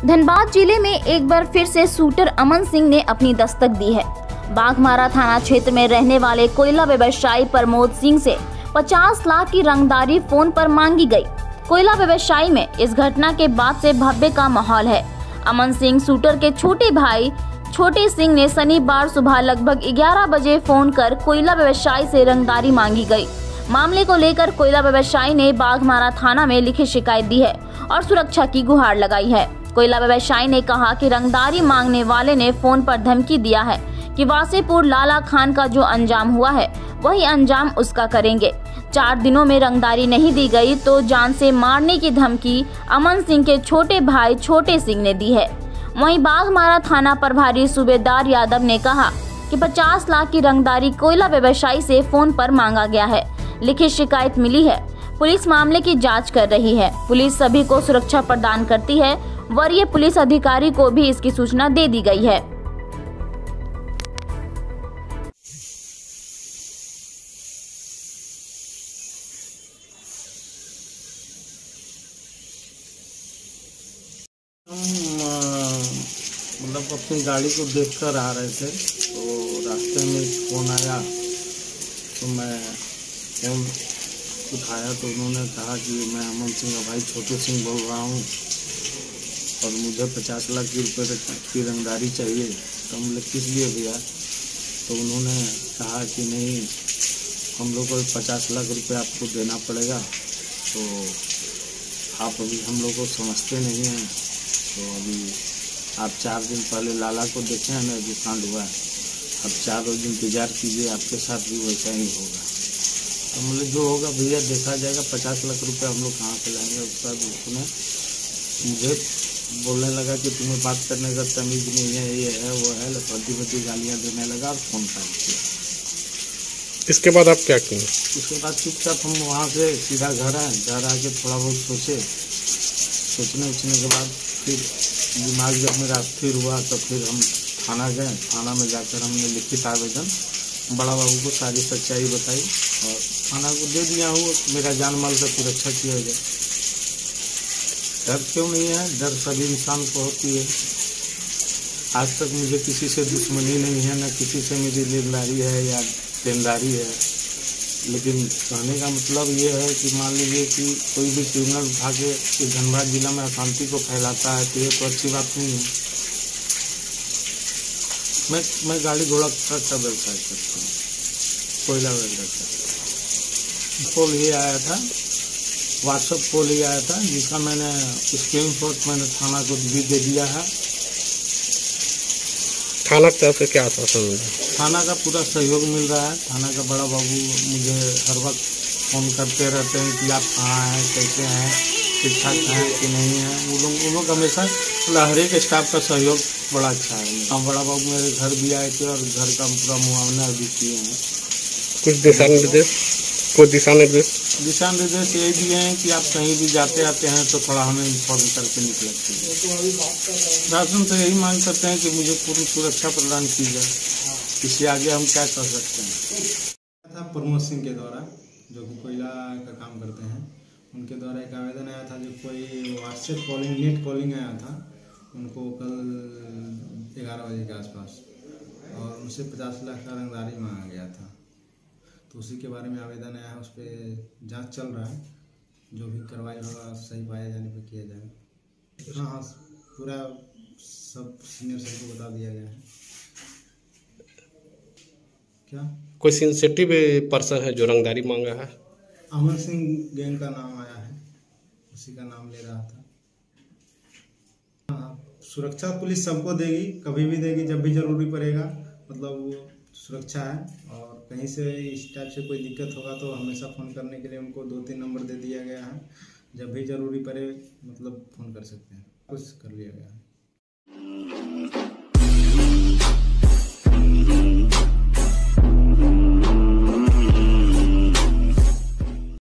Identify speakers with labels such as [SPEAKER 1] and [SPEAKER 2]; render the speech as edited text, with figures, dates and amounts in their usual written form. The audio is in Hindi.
[SPEAKER 1] धनबाद जिले में एक बार फिर से शूटर अमन सिंह ने अपनी दस्तक दी है। बाघमारा थाना क्षेत्र में रहने वाले कोयला व्यवसायी प्रमोद सिंह से 50 लाख की रंगदारी फोन पर मांगी गई। कोयला व्यवसायी में इस घटना के बाद से भव्य का माहौल है। अमन सिंह शूटर के छोटे भाई छोटे सिंह ने शनिवार सुबह लगभग 11 बजे फोन कर कोयला व्यवसायी से रंगदारी मांगी गई। मामले को लेकर कोयला व्यवसायी ने बाघमारा थाना में लिखित शिकायत दी है और सुरक्षा की गुहार लगाई है। कोयला व्यवसायी ने कहा कि रंगदारी मांगने वाले ने फोन पर धमकी दिया है कि वासेपुर लाला खान का जो अंजाम हुआ है वही अंजाम उसका करेंगे। 4 दिनों में रंगदारी नहीं दी गई तो जान से मारने की धमकी अमन सिंह के छोटे भाई छोटे सिंह ने दी है। वहीं बाघमारा थाना प्रभारी सूबेदार यादव ने कहा कि 50 लाख की रंगदारी कोयला व्यवसायी से फोन पर मांगा गया है। लिखित शिकायत मिली है। पुलिस मामले की जांच कर रही है। पुलिस सभी को सुरक्षा प्रदान करती है। वरीय पुलिस अधिकारी को भी इसकी सूचना दे दी गई है।
[SPEAKER 2] मतलब अपनी गाड़ी को देखकर आ रहे थे तो रास्ते में फोन आया तो मैं फोन उठाया तो उन्होंने कहा कि मैं अमन सिंह का भाई छोटे सिंह बोल रहा हूँ और मुझे 50 लाख रुपए की रंगदारी चाहिए। तो हम लोग किस लिए भैया? तो उन्होंने कहा कि नहीं, हम लोग को 50 लाख रुपए आपको देना पड़ेगा। तो आप अभी हम लोग को समझते नहीं हैं, तो अभी आप 4 दिन पहले लाला को देखे हैं ना, जो कांड हुआ है, अब 4 रोज इंतजार कीजिए, आपके साथ भी वैसा ही होगा। तो मतलब जो होगा भैया देखा जाएगा। 50 लाख रुपए हम लोग कहाँ से लाएंगे? उसका उसने मुझे बोलने लगा कि तुम्हें बात करने का तमीज नहीं है, ये है वो है, लफड़ी गालियाँ देने लगा और फोन काट दिया।
[SPEAKER 3] इसके बाद आप क्या किए?
[SPEAKER 2] उसके बाद चुपचाप हम वहाँ से सीधा घर आए। घर आके थोड़ा बहुत सोचने के बाद फिर दिमाग जब मेरा स्थिर हुआ तो फिर हम थाना गए। थाना में जाकर हमने लिखित आवेदन बड़ा बाबू को सारी सच्चाई बताई और थाना को दे दिया हूँ। मेरा जान माल का सुरक्षा किया जाए। डर क्यों नहीं है? डर सभी इंसान को होती है। आज तक मुझे किसी से दुश्मनी नहीं है, न किसी से मेरी लेनदारी है या देनदारी है। लेकिन कहने का मतलब ये है कि मान लीजिए कि कोई भी क्रिमिनल उठा के इस धनबाद जिला में अशांति को फैलाता है तो ये तो अच्छी बात नहीं है। मैं गाड़ी घोड़ा ट्रक का व्यवसाय करता हूँ, कोयला व्यवसाय। कॉल ये आया था, व्हाट्सएप कॉल ही आया था, जिसका मैंने स्क्रीनशॉट मैंने थाना को भी दे दिया है।
[SPEAKER 3] थाना की तरफ से क्या आश्वासन मिला?
[SPEAKER 2] थाना का पूरा सहयोग मिल रहा है। थाना का बड़ा बाबू मुझे हर वक्त फ़ोन करते रहते हैं कि आप कहाँ हैं, कैसे हैं, ठीक ठाक हैं कि नहीं हैं। उन लोग हमेशा हर एक स्टाफ का सहयोग बड़ा अच्छा है। हम बड़ा बाबू मेरे घर भी आए थे और घर का पूरा मुआवना भी किए हैं।
[SPEAKER 3] कुछ दिशा निर्देश
[SPEAKER 2] यही दिए हैं कि आप कहीं भी जाते आते हैं तो थोड़ा हमें इन्फॉर्म करके निकलते हैं। शासन से यही मांग करते हैं कि मुझे पूरी सुरक्षा प्रदान की जाए। इससे आगे हम क्या कर सकते हैं?
[SPEAKER 4] था प्रमोद सिंह के द्वारा, जो कि कोयला का काम करते हैं, उनके द्वारा एक आवेदन आया था। जो कोई व्हाट्सएप कॉलिंग नेट कॉलिंग आया था उनको कल 11 बजे के आसपास, और उनसे 50 लाख का रंगदारी मांगा गया था। तो उसी के बारे में आवेदन आया है, उस पर जांच चल रहा है। जो भी कार्रवाई होगा सही पाए जाने पर किया जाएगा। हाँ, पूरा सब सीनियर सर को बता दिया गया है। क्या
[SPEAKER 3] कोई सेंसिटिव पर्सन है जो रंगदारी मांगा है?
[SPEAKER 4] अमन सिंह गैंग का नाम आया है, उसी का नाम ले रहा था। हाँ, सुरक्षा पुलिस सबको देगी, कभी भी देगी, जब भी जरूरी पड़ेगा। मतलब वो सुरक्षा है। और कहीं से इस टाइप से कोई दिक्कत होगा तो हमेशा फ़ोन करने के लिए उनको 2-3 नंबर दे दिया गया है। जब भी ज़रूरी पड़े मतलब फ़ोन कर सकते हैं। कुछ कर लिया गया है।